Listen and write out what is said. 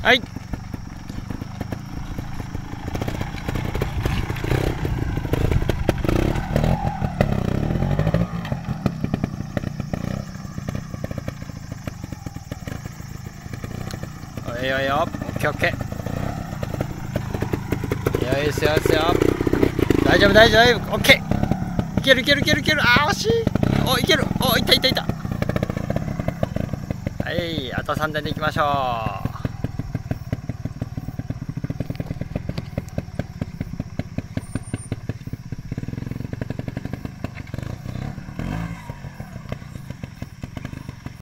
はい。おいよいよ、オッケーオッケー。よいしょよいしょ。大丈夫大丈夫、オッケー。いけるいけるいけるいける。あー惜しい。おいける。おいたいたいた。はい、あと3台でいきましょう。